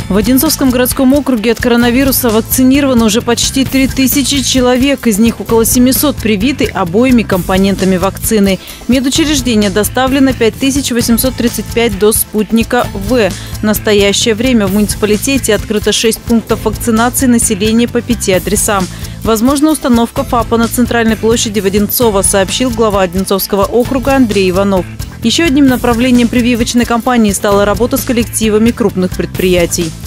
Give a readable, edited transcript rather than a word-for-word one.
В Одинцовском городском округе от коронавируса вакцинировано уже почти 3000 человек. Из них около 700 привиты обоими компонентами вакцины. В медучреждение доставлено 5835 доз спутника В. В настоящее время в муниципалитете открыто 6 пунктов вакцинации населения по 5 адресам. Возможна установка ФАПа на центральной площади в Одинцово, сообщил глава Одинцовского округа Андрей Иванов. Еще одним направлением прививочной кампании стала работа с коллективами крупных предприятий.